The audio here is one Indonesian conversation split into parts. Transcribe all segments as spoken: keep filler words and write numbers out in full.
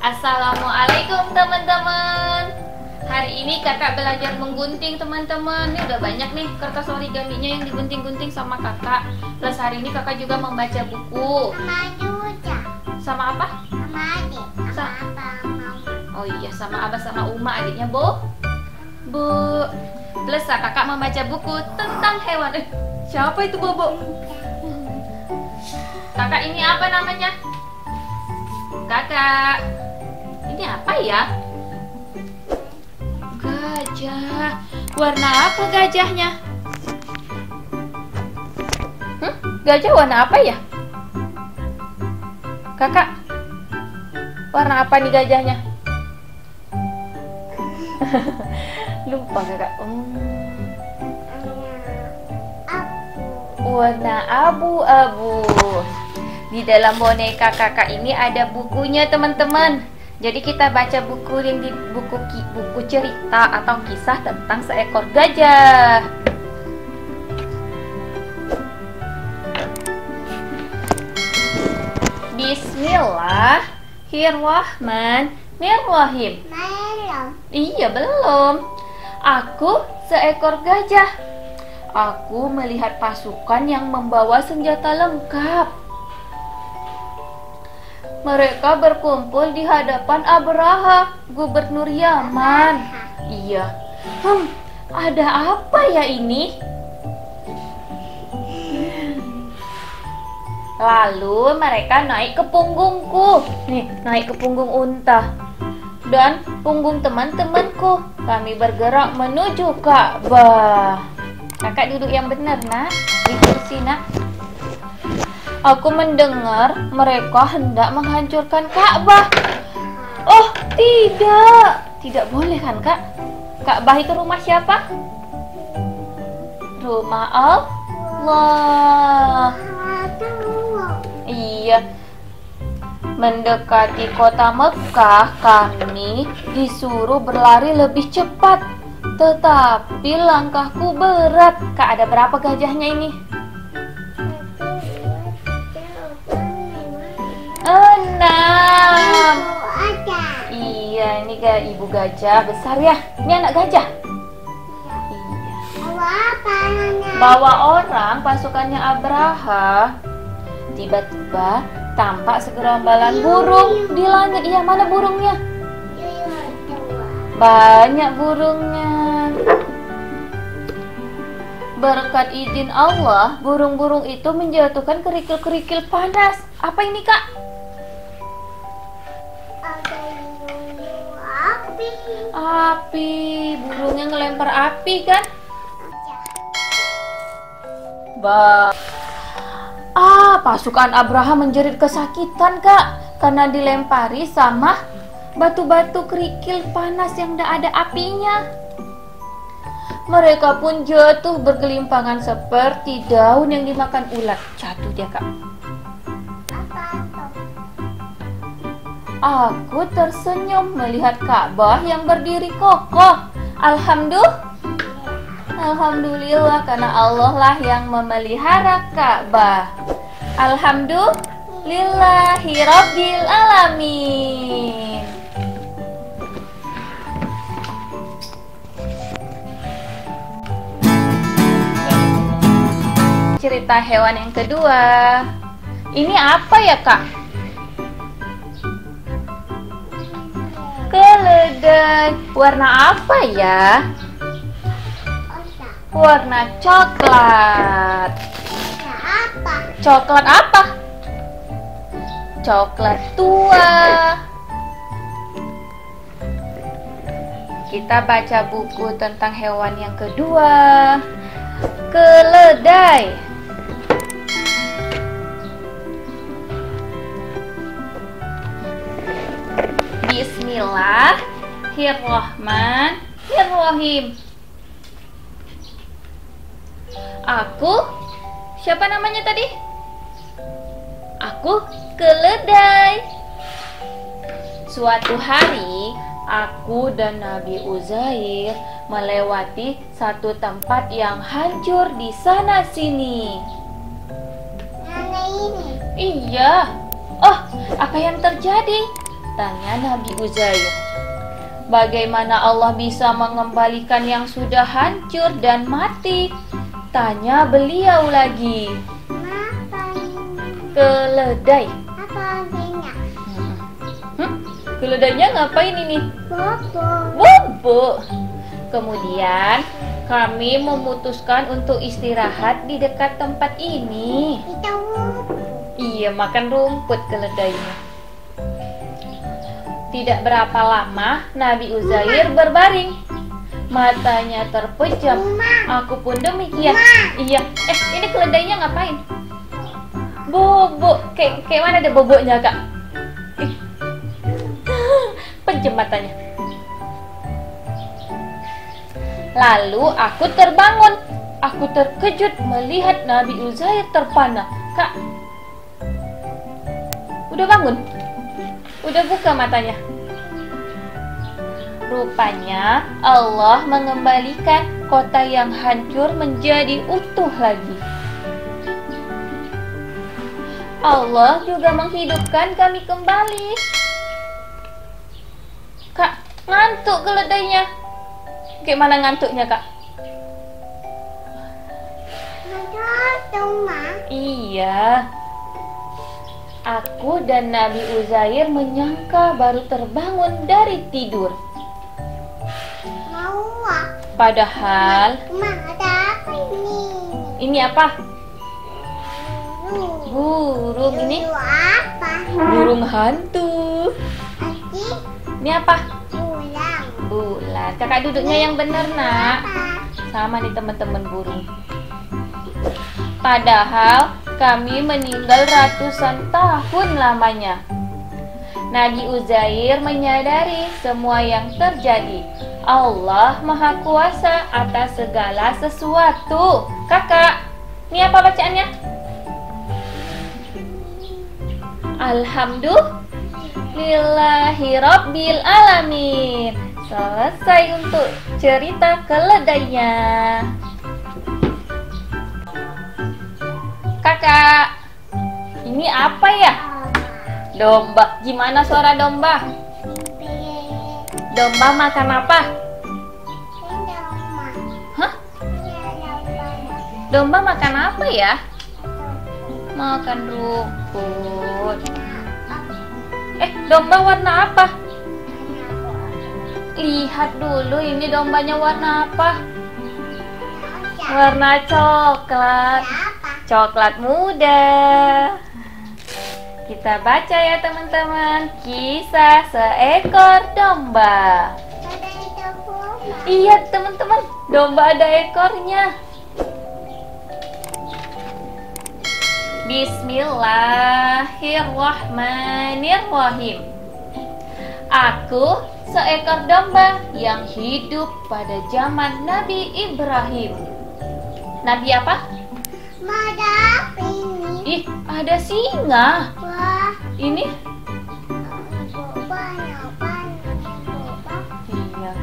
Assalamualaikum teman-teman. Hari ini kakak belajar menggunting teman-teman. Ini udah banyak nih kertas origaminya yang digunting-gunting sama kakak. Plus hari ini kakak juga membaca buku. Sama juga. Sama apa? Sama adik. Sama Sa- apa mau? Oh iya, sama abah sama Uma adiknya Bu. Bu. Plus kakak membaca buku tentang hewan. Eh, siapa itu Bobo? Kakak ini apa namanya? Kakak. Ini apa ya? Gajah. Warna apa gajahnya? Hmm? Gajah warna apa ya? Kakak, warna apa nih gajahnya? Lupa kakak. Hmm. Warna abu-abu. Di dalam boneka kakak ini ada bukunya teman-teman. Jadi kita baca buku yang di buku buku cerita atau kisah tentang seekor gajah. Bismillahirrahmanirrahim. Belum. Iya, belum. Aku seekor gajah. Aku melihat pasukan yang membawa senjata lengkap. Mereka berkumpul di hadapan Abraha, gubernur Yaman. Iya. Hmm, ada apa ya ini? Lalu mereka naik ke punggungku. Nih, naik ke punggung unta. Dan punggung teman-temanku. Kami bergerak menuju Ka'bah. Kakak duduk yang benar, Nak. Di kursi, Nak. Aku mendengar mereka hendak menghancurkan Ka'bah. Oh, tidak. Tidak boleh kan, Kak? Ka'bah itu rumah siapa? Rumah Allah. Iya. Mendekati kota Mekah, kami disuruh berlari lebih cepat. Tetapi langkahku berat. Kak, ada berapa gajahnya ini? Enam. Iya, ini ga ibu gajah besar ya. Ini anak gajah. Iya. Bawa apa nanya? Bawa orang pasukannya Abraha. Tiba-tiba tampak segerombolan burung di langit. Iya, mana burungnya? Banyak burungnya. Berkat izin Allah, burung-burung itu menjatuhkan kerikil-kerikil panas. Apa ini, Kak? Ada burung api. Api. Burungnya ngelempar api kan? Bah. Ah, pasukan Abraham menjerit kesakitan, Kak, karena dilempari sama batu-batu kerikil panas yang tidak ada apinya. Mereka pun jatuh bergelimpangan seperti daun yang dimakan ulat. Jatuh dia, Kak. Apa itu? Aku tersenyum melihat Ka'bah yang berdiri kokoh. Alhamdulillah. Alhamdulillah karena Allah lah yang memelihara Ka'bah. Alhamdulillahirabbil alamin. Cerita hewan yang kedua. Ini apa ya, Kak? Keledai. Warna apa ya? Warna coklat. Apa? Coklat apa? Coklat tua. Kita baca buku tentang hewan yang kedua. Keledai. Bismillahirrahmanirrahim. Aku, siapa namanya tadi? Aku keledai. Suatu hari, aku dan Nabi Uzair melewati satu tempat yang hancur di sana sini. Mana ini? Iya. Oh, apa yang terjadi? Tanya Nabi Uzair. Bagaimana Allah bisa mengembalikan yang sudah hancur dan mati? Tanya beliau lagi. Apa ini? Keledai. Apa artinya? Hmm? Keledainya ngapain ini? Bobo. Bobo. Kemudian kami memutuskan untuk istirahat di dekat tempat ini. Itu. Iya, makan rumput keledainya. Tidak berapa lama Nabi Uzair berbaring. Matanya terpejam. Aku pun demikian. Iya. Eh, ini keledainya ngapain? Bobo. Kayak kayak mana ada boboknya, Kak? Ih. Pejam matanya. Lalu aku terbangun. Aku terkejut melihat Nabi Uzair terpana. Kak, udah bangun? Udah buka matanya? Rupanya Allah mengembalikan kota yang hancur menjadi utuh lagi. Allah juga menghidupkan kami kembali. Kak, ngantuk keledainya. Gimana ngantuknya, Kak? Ada rumah. Iya. Aku dan Nabi Uzair menyangka baru terbangun dari tidur. Mau ah. Padahal Ma, ada apa ini? ini apa? Burung. Burung ini Burung apa? burung hantu. Ati Ini apa? pulang. Bulan. Kakak duduknya yang benar, Nak. Apa? Sama nih teman-teman burung. Padahal kami meninggal ratusan tahun lamanya. Nabi Uzair menyadari semua yang terjadi. Allah Maha Kuasa atas segala sesuatu. Kakak, ini apa bacaannya? Alhamdulillahi Rabbil Alamin. Selesai untuk cerita keledainya. Kakak, ini apa ya? Domba. Gimana suara domba? Domba makan apa? Hah? Domba makan apa ya? Makan rumput. Eh, domba warna apa? Lihat dulu ini dombanya warna apa? Warna coklat. Coklat muda. Kita baca ya teman-teman. Kisah seekor domba. Iya teman-teman, domba ada ekornya. Bismillahirrahmanirrahim. Aku seekor domba yang hidup pada zaman Nabi Ibrahim. Nabi apa? Ada apa ini? Ih, ada singa. Wah, Ini? banyak banyak boba. Iya.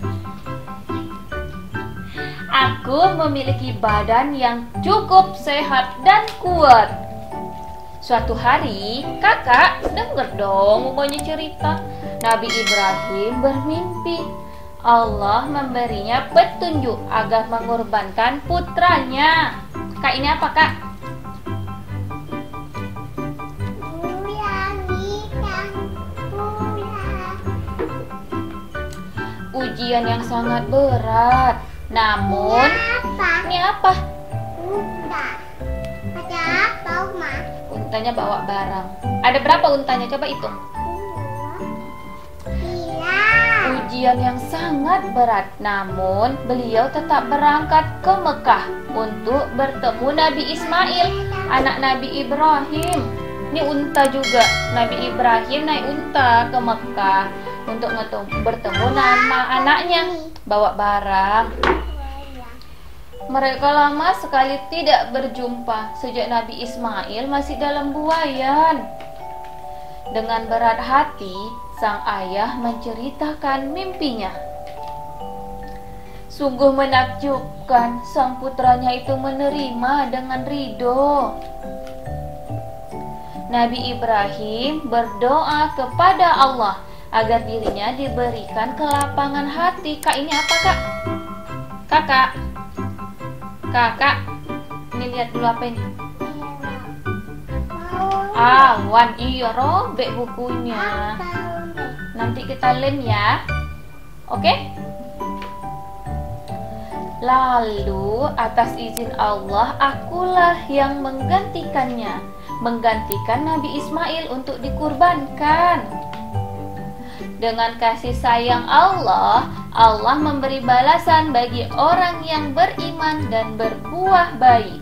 Aku memiliki badan yang cukup sehat dan kuat. Suatu hari, kakak denger dong umumnya cerita. Nabi Ibrahim bermimpi. Allah memberinya petunjuk agar mengorbankan putranya. Kak, ini apa, Kak? Bulan bintang bulan. Ujian yang sangat berat. Namun, Apa? ini apa? Unta. Ada apa, Ma? Untanya bawa barang. Ada berapa untanya? Coba hitung. Gila. Ujian yang sangat berat. Namun, beliau tetap berangkat ke Mekah untuk bertemu Nabi Ismail, anak Nabi Ibrahim. Ini unta juga. Nabi Ibrahim naik unta ke Mekah untuk bertemu nama anaknya, bawa barang. Mereka lama sekali tidak berjumpa sejak Nabi Ismail masih dalam buayan. Dengan berat hati, sang ayah menceritakan mimpinya. Sungguh menakjubkan, sang putranya itu menerima dengan ridho. Nabi Ibrahim berdoa kepada Allah agar dirinya diberikan kelapangan hati. Kak, ini apa, Kak? Kakak. Kakak. Ini lihat dulu apa ini? Awan. Iya, robek bukunya. Nanti kita lem ya. Oke? Lalu atas izin Allah, akulah yang menggantikannya, menggantikan Nabi Ismail untuk dikurbankan. Dengan kasih sayang Allah, Allah memberi balasan bagi orang yang beriman dan berbuah baik.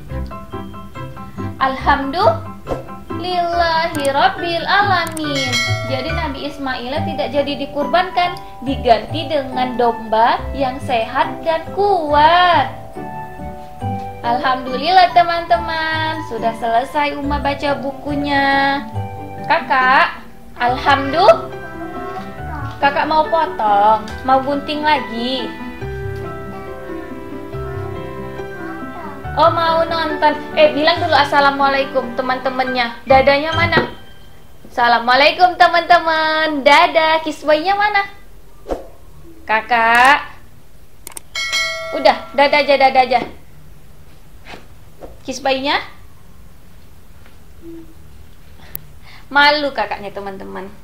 Alhamdulillahi Rabbil Alamin. Jadi Nabi Ismail tidak jadi dikurbankan, diganti dengan domba yang sehat dan kuat. Alhamdulillah teman-teman, sudah selesai Uma baca bukunya. Kakak, alhamdulillah. Kakak mau potong, mau gunting lagi. Oh, mau nonton. Eh, bilang dulu assalamualaikum teman-temannya. Dadanya mana? Assalamualaikum teman-teman. Dadah. Kiswahnya mana? Kakak. Udah, dadah aja, dadah aja. Kiswahnya? Malu kakaknya teman-teman.